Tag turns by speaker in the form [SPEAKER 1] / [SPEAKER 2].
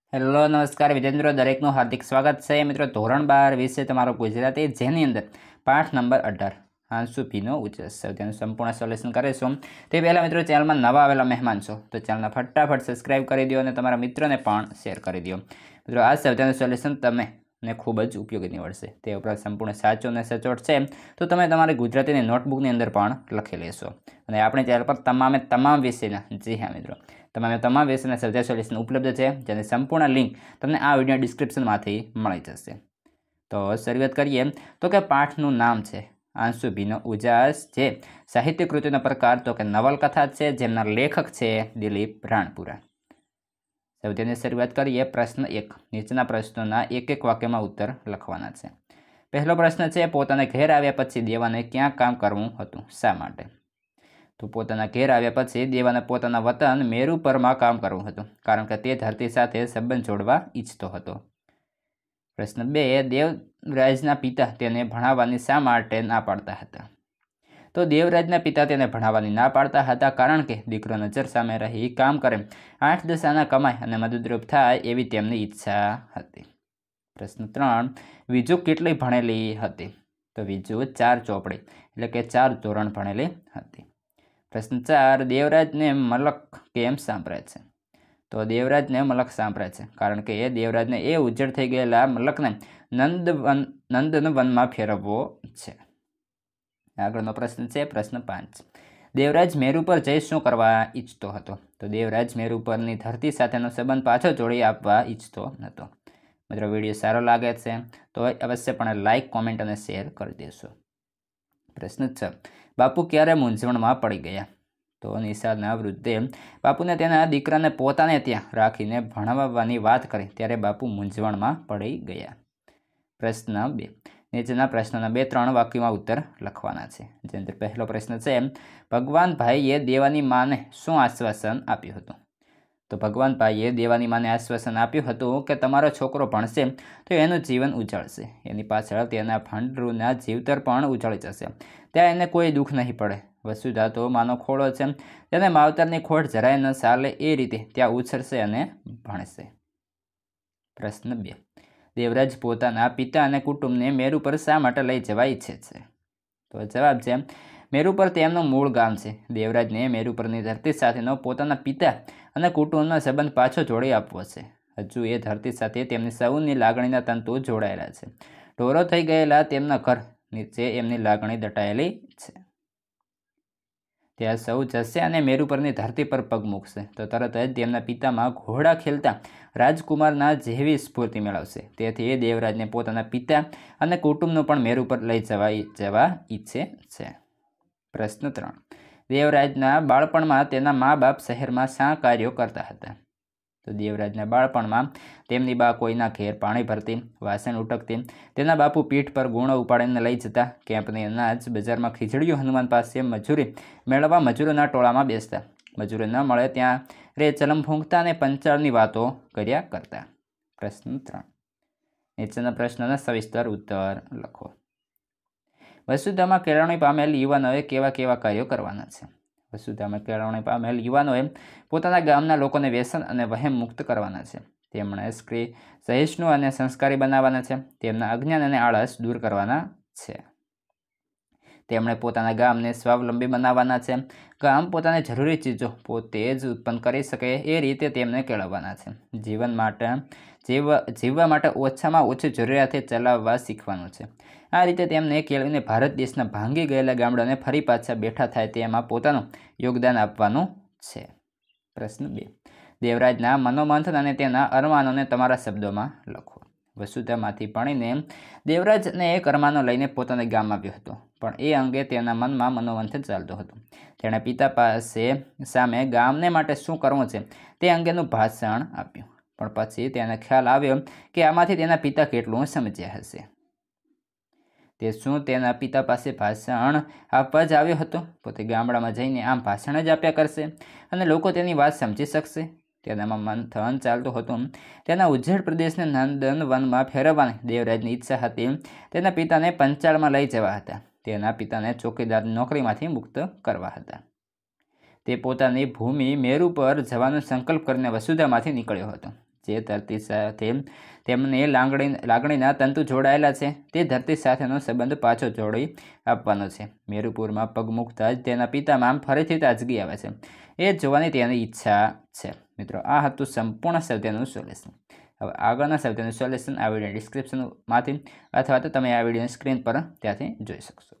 [SPEAKER 1] Hello નમસ્કાર વિજેન્દ્ર દરેકનું હાર્દિક સ્વાગત છે મિત્રો ધોરણ 12 વિશે તમારો ગુજરાતી જેની અંદર પાઠ નંબર 18 આંસુ ભીનો ઉચસ તેનું સંપૂર્ણ સોલ્યુશન કરીશું તે પહેલાં મિત્રો ચેનલમાં નવા આવેલા મહેમાન છો તો ચેનલને ફટાફટ સબસ્ક્રાઇબ કરી દો અને તમારા મિત્રોને પણ શેર કરી દો મિત્રો આ સૌથી સોલ્યુશન તમને ખૂબ જ ઉપયોગી નીવડશે તે ઉપરાંત સંપૂર્ણ સાચો અને સચોટ છે તો તમે તમારી ગુજરાતીની નોટબુકની અંદર પણ લખી લેશો અને આપણી ચેનલ પર તમામ વિષયના જી હા મિત્રો તમામ વિષયના સૌથી સોલ્યુશન ઉપલબ્ધ છે જેની સંપૂર્ણ લિંક તમને આ વિડીયો ડિસ્ક્રિપ્શનમાંથી મળી જશે તો શરૂઆત કરીએ તો કે પાઠનું નામ છે આંસુ ભીનો ઉજાસ જે સાહિત્ય કૃતિનો પ્રકાર તો કે નવલકથા છે જેમના લેખક છે દિલીપ રાણપુરા સૌથી શરૂઆત કરીએ પ્રશ્ન 1 નીચેના પ્રશ્નોના એક વાક્યમાં ઉત્તર લખવાના છે પહેલો પ્રશ્ન છે પોતાને ઘેર આવ્યા પછી દેવાને ક્યાં કામ કરવું હતું શા માટે તો પોતાના ઘેર આવ્યા પછી દેવાને પોતાના વતન મેરુપરમાં કામ કરવું હતું કારણ કે તે ધરતી સાથે સંબંધ જોડવા ઈચ્છતો હતો પ્રશ્ન 2 દેવરાજના પિતા તેને ભણાવવાની શા માટે ના પાડતા હતા તો દેવરાજના પિતા તેને ભણાવવાની ના પાડતા હતા કારણ કે દીકરો નજર સામે રહી કામ કરે 8-10 આના કમાય અને મદદરૂપ થાય એવી તેમની ઈચ્છા હતી પ્રશ્ન 3 વિજુ કેટલી ભણેલી હતી તો વિજુ 4 ચોપડી એટલે કે 4 ધોરણ ભણેલી હતી પ્રશ્ન 4 દેવરાજને મલક કેમ સાંભળે છે તો દેવરાજને મલક સાંભળે છે કારણ કે એ દેવરાજને એ ઉજ્જડ થઈ ગયેલા મલકને નંદનવનમાં ફેરવવો છે આગળનો પ્રશ્ન છે પ્રશ્ન 5 દેવરાજ મેરુ પર જઈ શું કરવા ઈચ્છતો હતો તો દેવરાજ મેરુ પરની ધરતી સાથેનો સંબંધ પાછો જોડી આપવા ઈચ્છતો હતો મિત્રો વિડીયો સારો લાગે છે તો અવશ્યપણે લાઇક કોમેન્ટ અને શેર કરી દેશો પ્રશ્ન 6 બાપુ ક્યારે મૂંઝવણમાં પડી ગયા તો નિષાદના વૃદ્ધે બાપુને તેના દીકરાને પોતાને ત્યાં રાખીને ભણાવવાની વાત કરી ત્યારે બાપુ મૂંઝવણમાં પડી ગયા પ્રશ્ન 2 નીચેના પ્રશ્નોના 2-3 વાક્યોમાં ઉત્તર લખવાના છે જેની અંદર પહેલો પ્રશ્ન છે ભગવાન ભાઈએ દેવાની માને શું આશ્વાસન આપ્યું હતું તો ભગવાન ભાઈએ દેવાની માને આશ્વાસન આપ્યું હતું કે તમારો છોકરો ભણશે તો એનું જીવન ઉજળશે એની પાછળ તેના ભાંડરૂના જીવતર પણ ઉજળી જશે ત્યાં એને કોઈ દુઃખ નહીં પડે વસુધા તો માનો ખોળો છે તેને માવતરની ખોટ જરાય ન ચાલે એ રીતે ત્યાં ઉછળશે અને ભણશે પ્રશ્ન 2 દેવરાજ પોતાના પિતા અને કુટુંબને મેરુ પર શા માટે લઈ જવા ઈચ્છે છે તો જવાબ છે મેરુ પર તેમનું મૂળ ગામ છે દેવરાજને મેરુ પરની ધરતી સાથેનો પોતાના પિતા અને કુટુંબનો સંબંધ પાછો જોડી આપવો છે હજુ એ ધરતી સાથે તેમની સૌની લાગણીના તંતુ જોડાયેલા છે ઢોરો થઈ ગયેલા તેમના ઘર નીચે એમની લાગણી દટાયેલી છે ત્યાં સૌ જશે અને મેરુ પરની ધરતી પર પગ મૂકશે તો તરત જ તેમના પિતામાં ઘોડા ખેલતા રાજકુમારના જેવી સ્ફૂર્તિ મેળવશે તેથી એ દેવરાજને પોતાના પિતા અને કુટુંબનું પણ મેરુ પર લઈ જવા ઈચ્છે છે પ્રશ્ન 3 દેવરાજના બાળપણમાં તેના મા બાપ શહેરમાં શા કાર્યો કરતા હતા તો દેવરાજના બાળપણમાં તેમની બા કોઈના ઘેર પાણી ભરતી વાસણ ઉટકતી તેના બાપુ પીઠ પર ગુણો ઉપાડીને લઈ જતા કેમ્પની અનાજ બજારમાં ખીજડીઓ હનુમાન પાસે મજૂરી મેળવવા મજૂરોના ટોળામાં બેસતા મજૂરી ન મળે ત્યાં રે ચલમ ફૂંકતા અને પંચાળની વાતો કર્યા કરતા પ્રશ્ન 3 નીચેના પ્રશ્નોના સવિસ્તર ઉત્તર લખો વસુધામાં કેળવણી પામેલ યુવાનોએ કેવા કાર્યો કરવાના છે વસુધામાં કેળવણી પામેલ યુવાનોએ પોતાના ગામના લોકોને વ્યસન અને વહેમ મુક્ત કરવાના છે તેમણે સહિષ્ણુ અને સંસ્કારી બનાવવાના છે તેમના અજ્ઞાન અને આળસ દૂર કરવાના છે તેમણે પોતાના ગામને સ્વાવલંબી બનાવવાના છે ગામ પોતાની જરૂરી ચીજો પોતે જ ઉત્પન્ન કરી શકે એ રીતે તેમને કેળવવાના છે જીવવા માટે ઓછામાં ઓછી જરૂરિયાતે ચલાવવા શીખવાનું છે આ રીતે તેમને કેળવીને ભારત દેશના ભાંગી ગયેલા ગામડાને ફરી પાછા બેઠા થાય તેમાં પોતાનું યોગદાન આપવાનું છે પ્રશ્ન 2 દેવરાજના મનોમંથન અને તેના અરમાનોને તમારા શબ્દોમાં લખો વસુધામાંથી ભણીને દેવરાજને એક અરમાનો લઈને પોતાના ગામ આવ્યો હતો પણ એ અંગે તેના મનમાં મનોમંથન ચાલતું હતું તેણે પિતા પાસે સામે ગામને માટે શું કરવું છે તે અંગેનું ભાષણ આપ્યું પણ પછી તેને ખ્યાલ આવ્યો કે આમાંથી તેના પિતા કેટલું સમજ્યા હશે તે શું તેના પિતા પાસે ભાષણ આપવા જ આવ્યો હતો પોતે ગામડામાં જઈને આમ ભાષણ જ આપ્યા કરશે અને લોકો તેની વાત સમજી શકશે તેનામાં મંથન ચાલતું હતું તેના ઉજ્જડ પ્રદેશને નંદનવનમાં ફેરવવાની દેવરાજની ઈચ્છા હતી તેના પિતાને પંચાળમાં લઈ જવા હતા તેના પિતાને ચોકીદારની નોકરીમાંથી મુક્ત કરવા હતા તે પોતાની ભૂમિ મેરુ પર જવાનો સંકલ્પ કરીને વસુધામાંથી નીકળ્યો હતો જે ધરતી સાથે તેમને લાગણીના તંતુ જોડાયેલા છે તે ધરતી સાથેનો સંબંધ પાછો જોડી આપવાનો છે. મેરુપુરમાં પગ મૂકતા જ તેના પિતામાં ફરીથી તાજગી આવે છે. એ જોવાની તેની ઈચ્છા છે. મિત્રો આ હતું સંપૂર્ણ સાહિત્યનું સોલ્યુશન. હવે આગળના સાહિત્યનું સોલ્યુશન આ વિડીયો ડિસ્ક્રિપ્શનમાંથી અથવા તો તમે આ વિડીયોની સ્ક્રીન પર ત્યાંથી જોઈ શકશો.